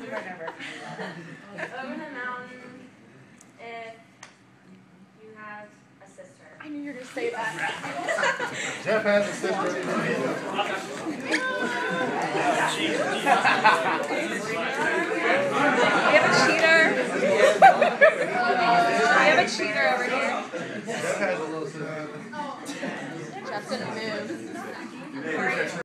Over the mountain if you have a sister. I knew you were going to say that. Jeff has a sister. We have a cheater. We have a cheater over here. Jeff has a little sister. Jeff didn't move.